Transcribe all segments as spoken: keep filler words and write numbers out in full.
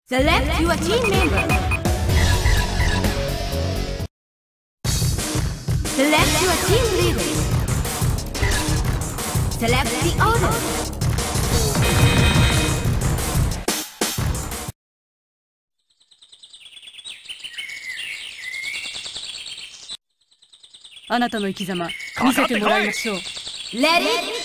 Select your team member. Select your team leader. Select the order. あなたの生き様見せてもらいましょう。 Let it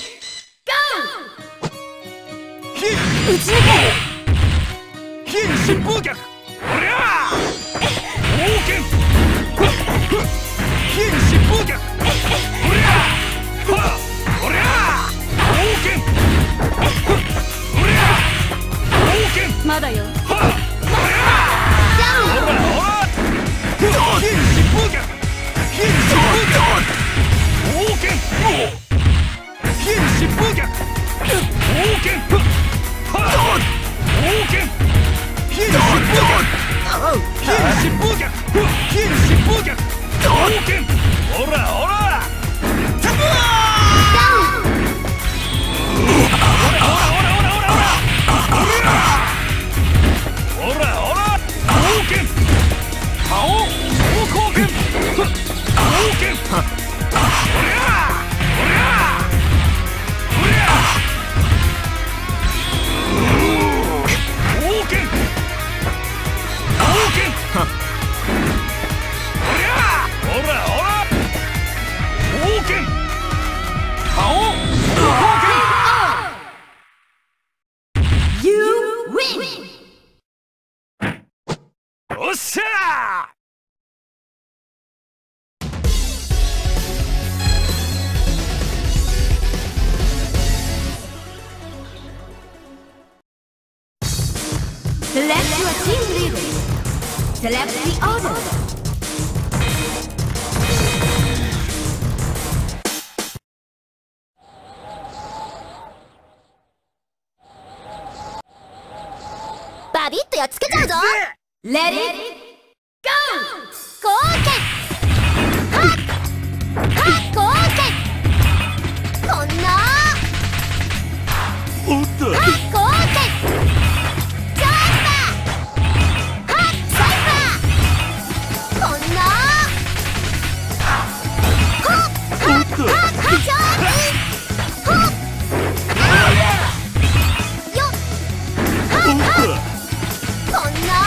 go! 撃ち抜け！非疾風脚！おりゃあ！冒険！非疾風脚！おりゃあ！はあ！おりゃあ！冒険！おりゃあ！冒険！ まだよ。 はあ！おりゃあ！ほらほら！非疾風脚！非疾風脚！冒険！非疾風脚！冒険！はあ！冒険！非疾風脚！非疾風脚！非疾風脚！冒険！ほらほら！タブー！ほらほらほらほらほらほらほらほら冒険！覇王総貢献！冒険！おりゃおりゃおりゃ冒険！冒険！おりゃほらほら冒険！覇王総貢献！ You win! おっしゃー Select your team leader. Select the order. Let it go! 貢献！はっはっ貢献！こんなおっとはっ貢献！ジャンパーはっサイファーこんなほっはっはっはっジャンプほっよっはっはっこんな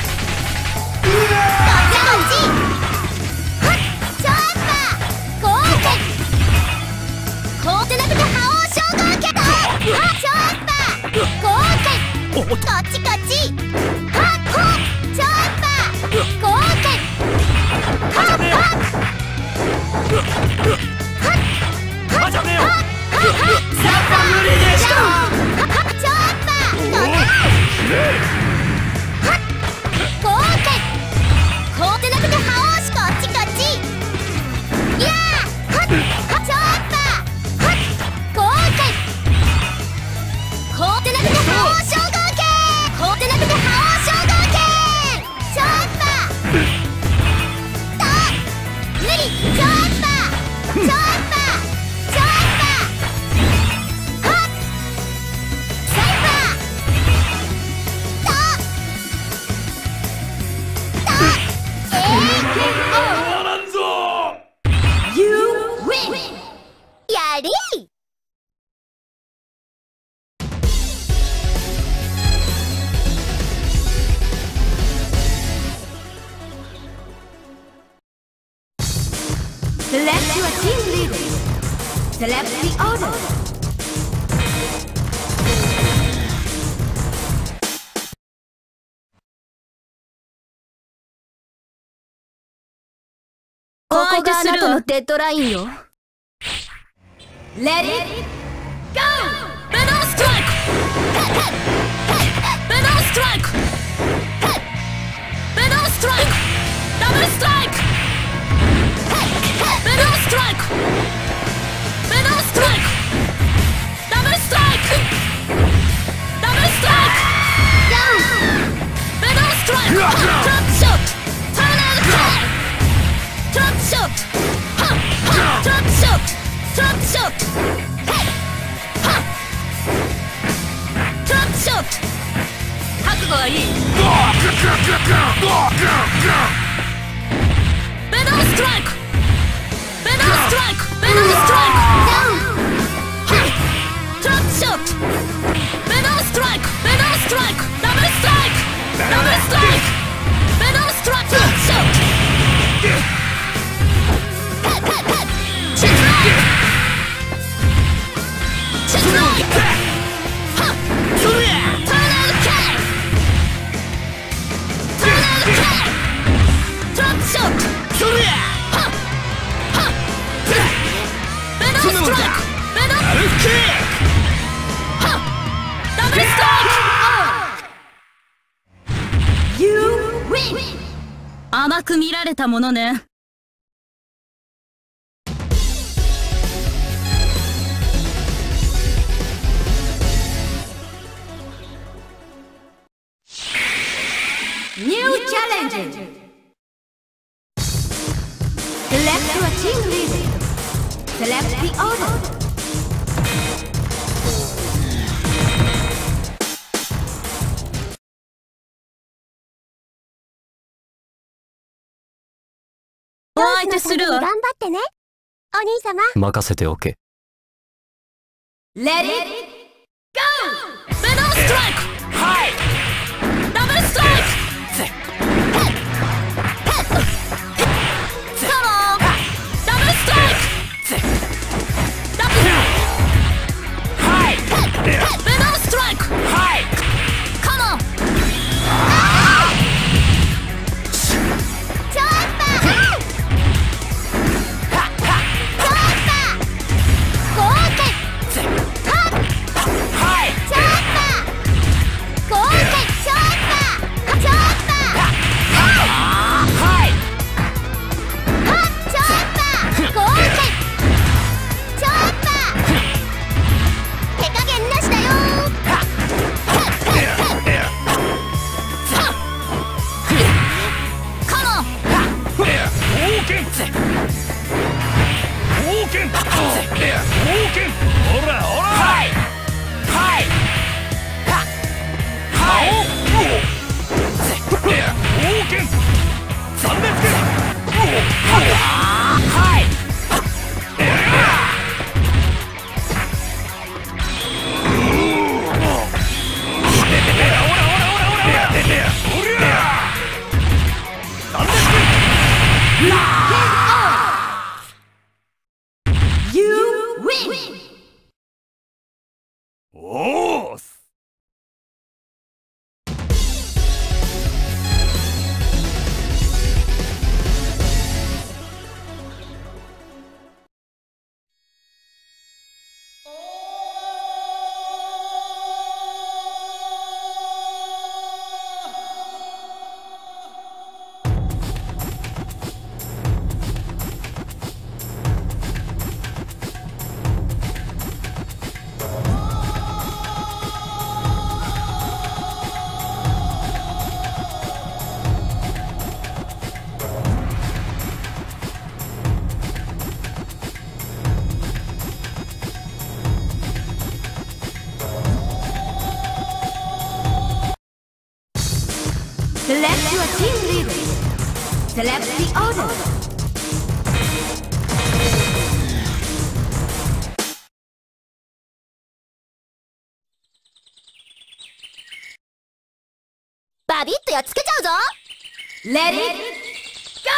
こっちこっちはっほっチョッパー貢献はっはっはっはっはっはっはっサッパー無理でしょはっチョッパーこんなはっ貢献こうてなくてはおしこっちこっちいやーはっはっチョッパーはっ貢献こうてなくてはおしこうてなくて覇王称号権チョッパーと無理チョッパーチョッパーチョッパーはっサイファーととえー終わらんぞ You win! やり Select your team leader. Select the order. ここがあなたのデッドラインよ Let it go! ベノムストライクベノムストライクベノムストライクダブルストライクベノムストライクベノムストライクダブルストライクダブルストライクベノムストライクトラップショットターンアウトプレイトラップショットはっはっトラップショットトラップショットはっトラップショット覚悟はいい Venom strike! Venom strike! Venom strike! Trap shot! Venom strike! Venom strike! Double strike! Double strike! Venom strike! Trap shot! Strike! Strike! Tornado kick! Tornado kick! Trap shot! Venom strike! Venom kick! Double strike! You win! 甘く見られたものね。 New challenge. Select your team leader. Select the order. お相手するわ。 頑張ってね、お兄様。 任せておけ。 Let it go. Venom strike! はい。ダブルストライク！ Come on! ダブルストライク！ダブル！はい。Venom strike! はい。Come on! ちょっと！ Select your team leader. Select the order. Let it go!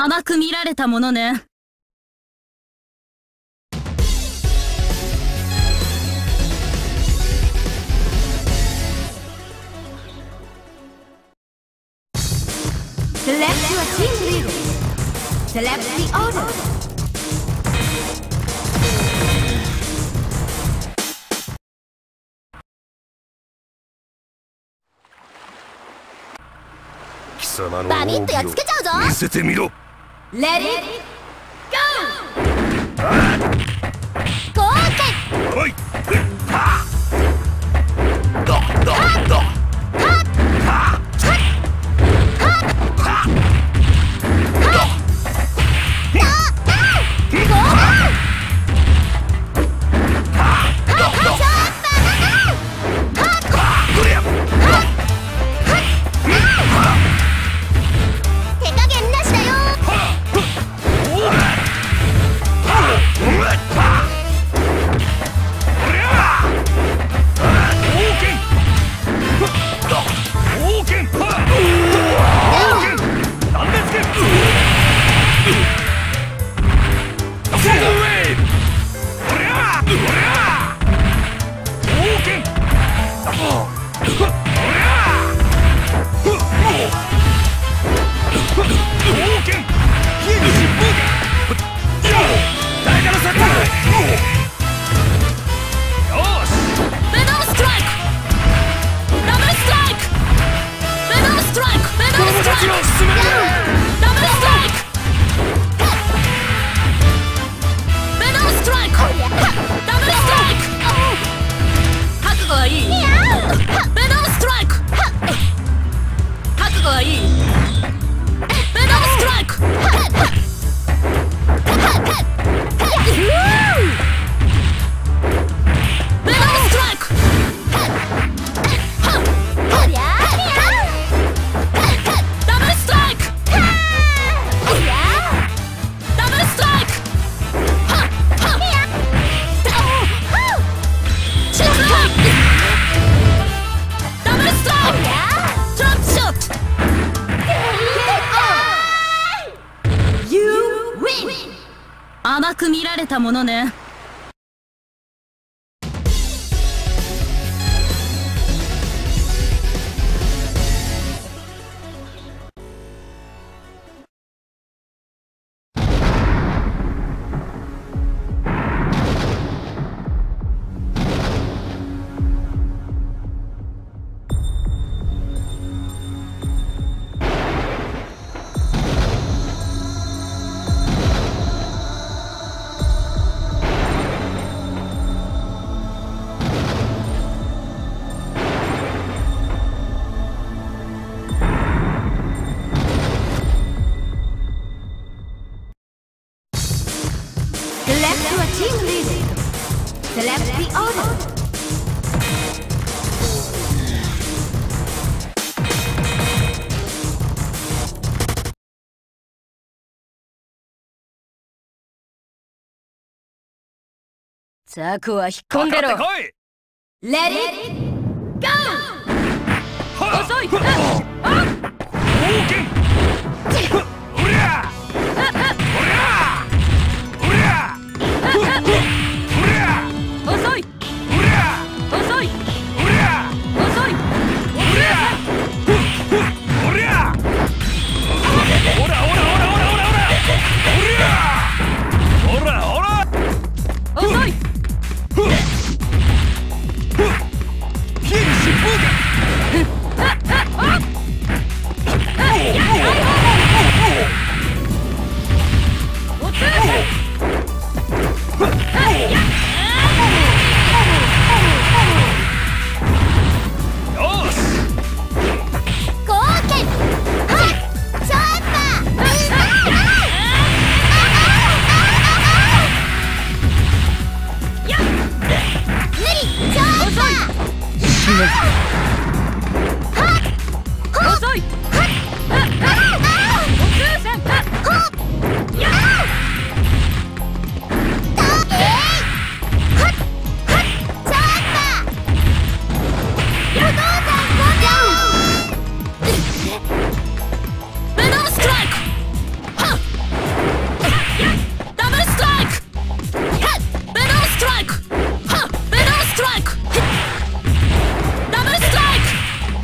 甘く見られたものね。 Select your team leader. Select the order. 貴様のバビッとやっつけちゃうぞ。 見せてみろ。 Let it go! ゴーケン。 おい。はっ。どどど。はっ。はっ。 甘く見られたものね。 Select your team leader. Select the order. ザクは引っ込んでろ。 Let it go! 遅い。遅い。遅い。遅い。遅い。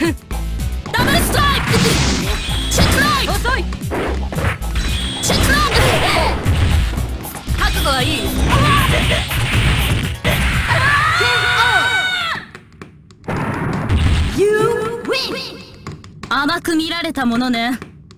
ダブルストライク。チェックライト。遅い。チェックライト。覚悟はいい。You win。甘く見られたものね。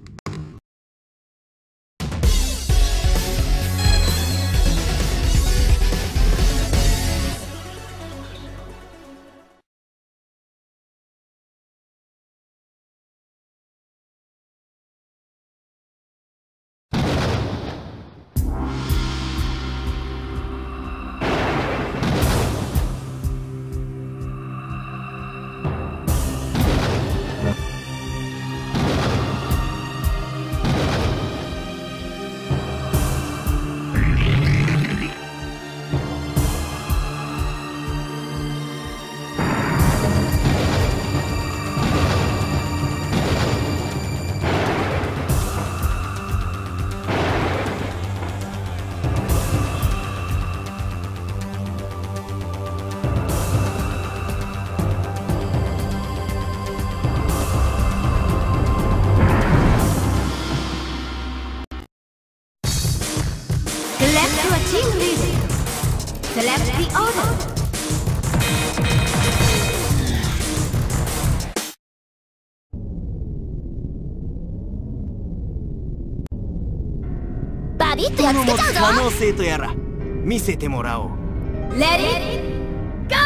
バビッとやっつけちゃうぞ。 可能性とやら見せてもらおう。 レディーゴ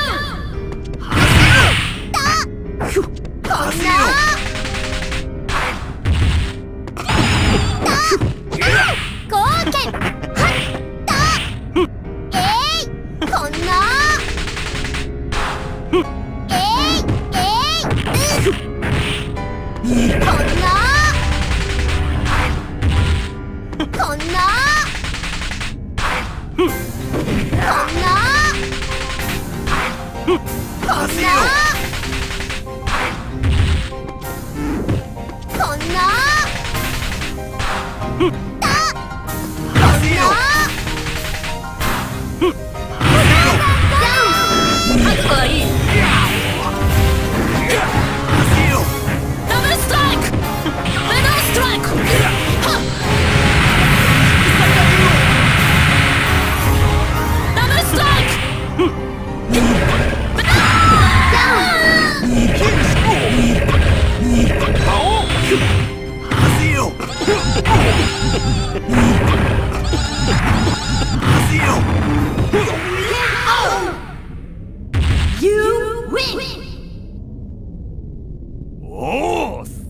ー。 こんな貢献はったえいこんなえいえいこんなこんなこんなこんなこんな覚悟はいい。ダブルストライク。メダルストライク。ダブルストライク。You win。 おー。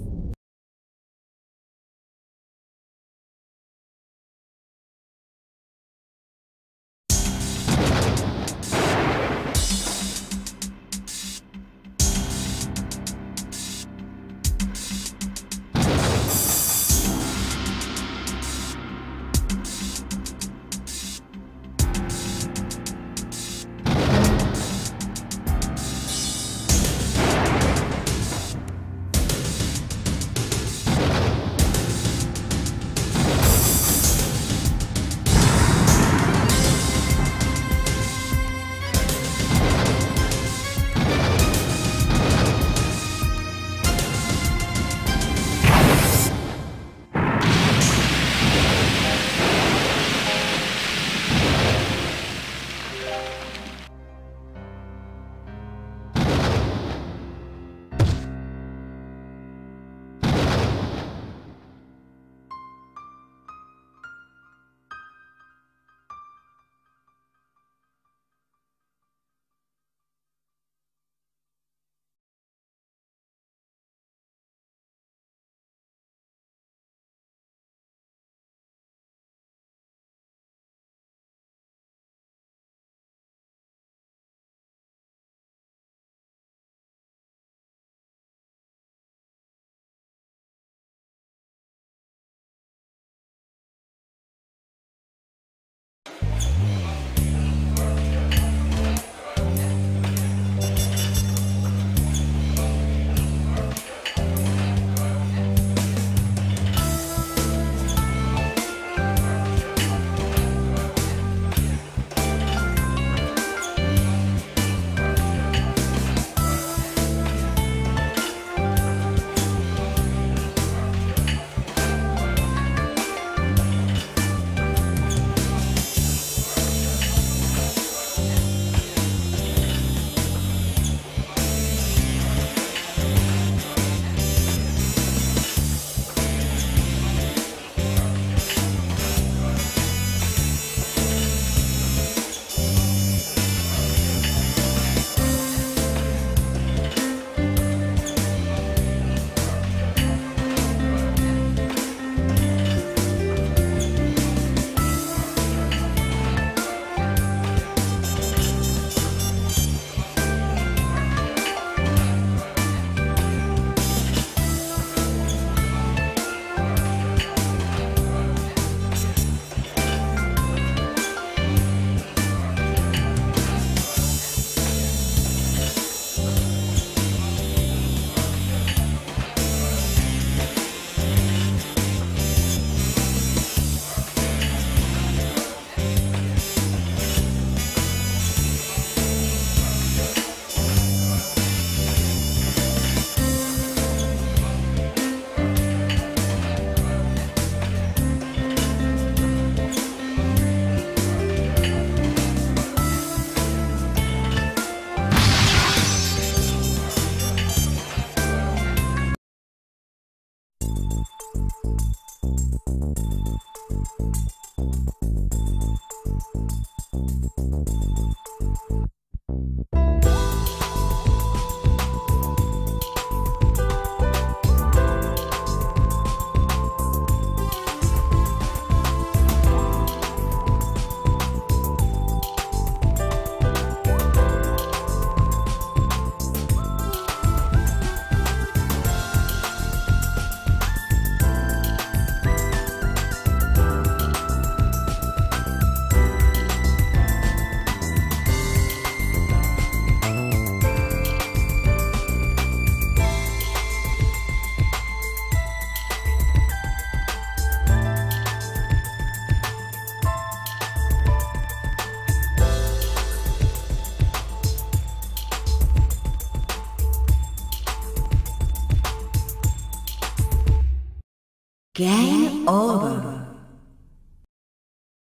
Game over.